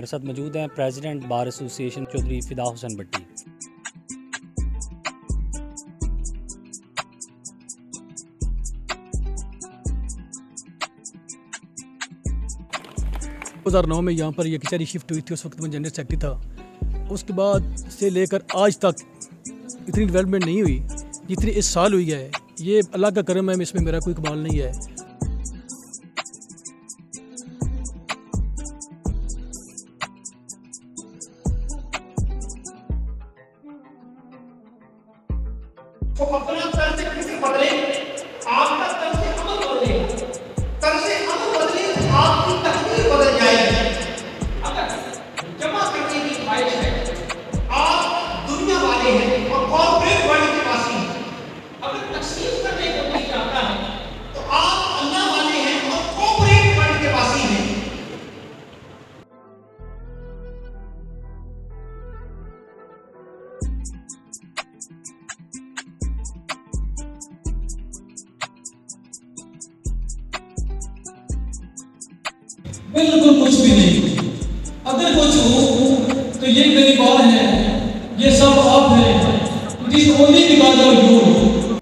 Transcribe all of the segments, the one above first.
मेरे साथ मौजूद हैं प्रेसिडेंट बार एसोसिएशन चौधरी फिदा हुसैन भट्टी। 2009 में यहाँ पर ये कचहरी शिफ्ट हुई थी। उस वक्त मैं जनरल सेक्रेटरी था। उसके बाद से लेकर आज तक इतनी डेवलपमेंट नहीं हुई जितनी इस साल हुई है। ये अल्लाह का करम है, इसमें मेरा कोई कमाल नहीं है। तो अपना तर्ज फिक्र बदले, आपका तर्ज अमल बदले, तर्ज अमल बदले तो आपकी तकदीर बदल जाएगी। अगर जमा करने की ख्वाहिश है, आप दुनिया वाले हैं और कॉर्पोरेट वर्ल्ड के वासी हैं। अगर तकसीम करने को नहीं चाहता है तो आप अल्लाह वाले हैं और कॉर्पोरेट वर्ल्ड के वासी हैं। बिल्कुल कुछ भी नहीं। अगर कुछ हो तो ये गरीबान है, ये सब आप हैं जिस ओली निकाल कर ढूंढ।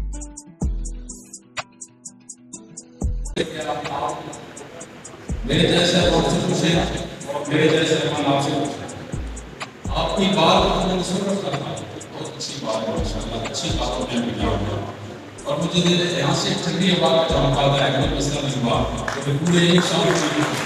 मेरे जैसे आपसे पूछे और मेरे जैसे आपसे पूछे, आपकी बात में सुन करना बहुत अच्छी बात है। माशाल्लाह अच्छी बातों में मिली होगा। और मुझे यहाँ से ठंडी हवा का झोंका आता है, कोई मसला नहीं हुआ तो पूरे एक शाम